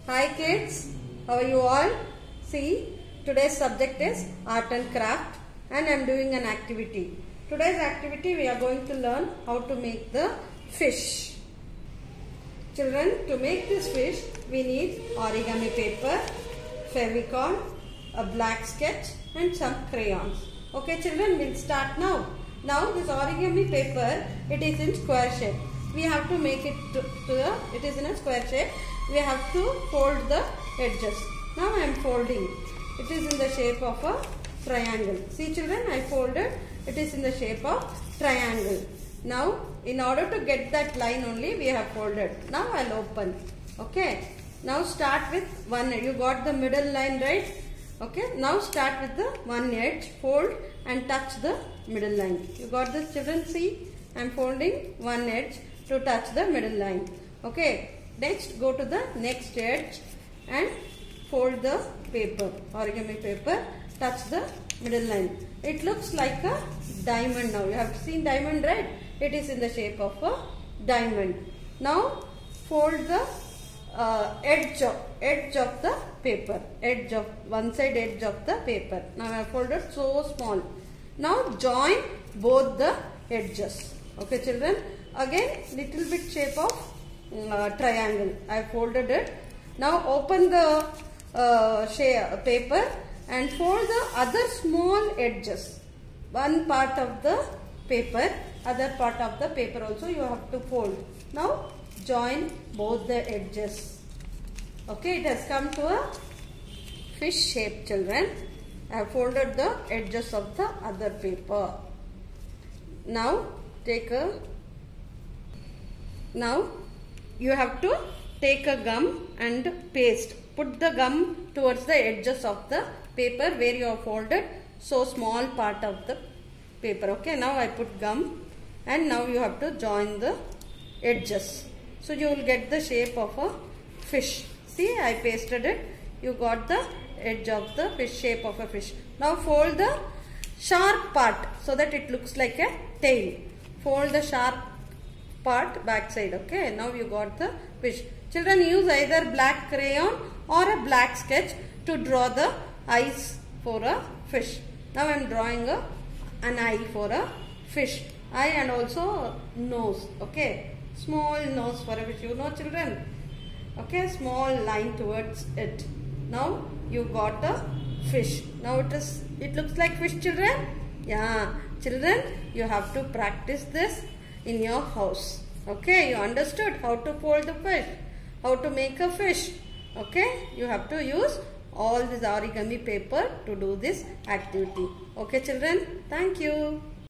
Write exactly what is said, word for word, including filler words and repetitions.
Hi kids, how are you all? See, today's subject is art and craft and I am doing an activity. Today's activity we are going to learn how to make the fish. Children, to make this fish we need origami paper, Fevicol, a black sketch and some crayons. Okay children, we'll start now. Now this origami paper, it is in square shape. We have to make it to, to the, it is in a square shape. We have to fold the edges. Now I am folding. It is in the shape of a triangle. See children, I folded. It is in the shape of triangle. Now in order to get that line only we have folded. Now I'll open. Okay. Now start with one. You got the middle line, right? Okay. Now start with the one edge. Fold and touch the middle line. You got this children? See, I am folding one edge to touch the middle line. Okay. Next, go to the next edge and fold the paper, origami paper, touch the middle line. It looks like a diamond now. You have seen diamond, right? It is in the shape of a diamond. Now, fold the uh, edge, of, edge of the paper, edge of, one side edge of the paper. Now, I have folded so small. Now, join both the edges. Okay, children? Again, little bit shape of Uh, triangle. I folded it. Now open the uh, paper and fold the other small edges. One part of the paper, other part of the paper also you have to fold. Now join both the edges. Okay, it has come to a fish shape, children. I have folded the edges of the other paper. Now take a now you have to take a gum and paste. Put the gum towards the edges of the paper where you have folded so small part of the paper. Okay, now I put gum and now you have to join the edges. So you will get the shape of a fish. See, I pasted it. You got the edge of the fish, shape of a fish. Now fold the sharp part so that it looks like a tail. Fold the sharp part back side. Okay, now you got the fish. Children, use either black crayon or a black sketch to draw the eyes for a fish. Now I am drawing a an eye for a fish. Eye and also nose. Okay, small nose for a fish. You know children. Okay, small line towards it. Now you got a fish. Now it is. It looks like fish, children. Yeah, children, you have to practice this in your house. Okay, you understood how to fold the fish, how to make a fish. Okay, you have to use all this origami paper to do this activity. Okay children, thank you.